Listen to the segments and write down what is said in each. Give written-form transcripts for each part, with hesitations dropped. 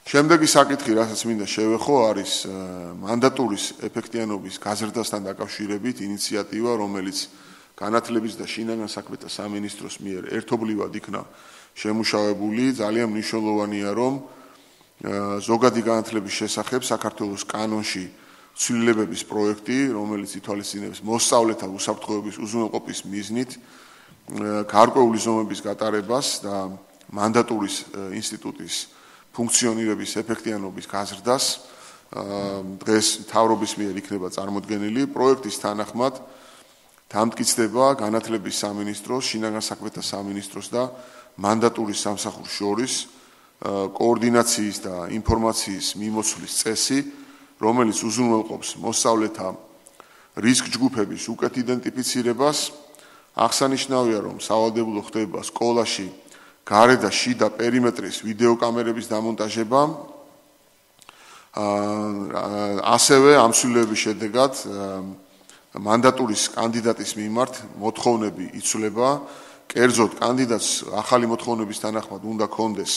შემდეგი საკითხი, რასაც მინდა შევეხო, არის მანდატურის ეფექტიანობის გაზრდასთან დაკავშირებით ინიციატივა, რომელიც განათლების და შინაგან საქმეთა სამინისტროს მიერ ერთობლივად იქნა შემუშავებული. ძალიან მნიშვნელოვანია, რომ ზოგადი განათლების შესახებ საქართველოს კანონში ცვლილებების პროექტი, რომელიც ითვალისწინებს მოსწავლეთა უსაფრთხოების უზრუნველყოფის მიზნით გარკვეული ზომების გატარებას და მანდატურის ინსტიტუტის ფუნქციონირების ეფექტიანობის გაზრდას დღეს მთავრობის მიერ იქნება წარმოდგენილი. პროექტის თანახმად დამტკიცდება განათლების სამინისტროს, შინაგან საქმეთა სამინისტროს და მანდატურის სამსახურს შორის კოორდინაციის და ინფორმაციის მიმოცვლის წესი, რომელიც უზრუნველყოფს მოსწავლეთა რისკ ჯგუფების უკეთ იდენტიფიცირებას. აღსანიშნავია, რომ სავალდებულო ხდება სკოლაში გარე და შიდა პერიმეტრის ვიდეოკამერების დამონტაჟება. ასევე ამ ცვლილებების შედეგად მანდატურის კანდიდატის მიმართ მოთხოვნები იცვლება. კერძოდ კანდიდატს ახალი მოთხოვნების თანახმად უნდა ჰქონდეს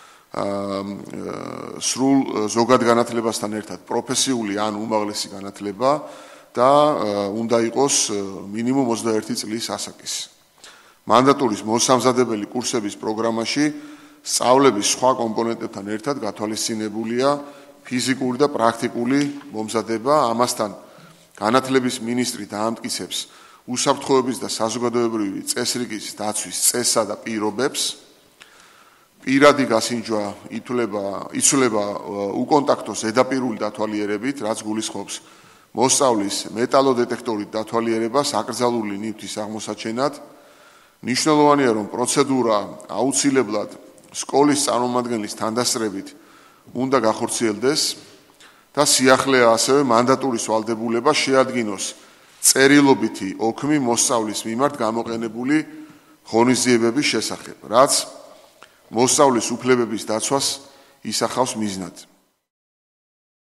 სრულ ზოგად განათლებასთან ერთად პროფესიული ან უმაღლესი განათლება და უნდა იყოს მინიმუმ 21 წლის ასაკის. მანდატურის მოსამზადებელი კურსების პროგრამაში სწავლების სხვა კომპონენტებთან ერთად გათვალისწინებულია ფიზიკური და პრაქტიკული მომზადება. ამასთან განათლების მინისტრი დაამტკიცებს უსაფრთხოების და საზოგადოებრივი წესრიგის დაცვის წესსა და პირობებს. პირადი გასინჯვა იცვლება უკონტაქტო ზედაპირული დათვალიერებით, რაც გულისხმობს მოსწავლის მეტალოდეტექტორით დათვალიერებას აკრძალული ნივთის აღმოსაჩენად. ნიშნულოვანია, რომ პროცედურა აუცილებლად სკოლის წარმომადგენლის თანდასწრებით უნდა გახორციელდეს და სიახლეა ასევე მანდატურის ვალდებულება შეადგინოს წერილობითი ოქმი მოსწავლის მიმართ გამოყენებული ღონისძიებების შესახებ, რაც მოსწავლის უფლებების დაცვას ისახავს მიზნად.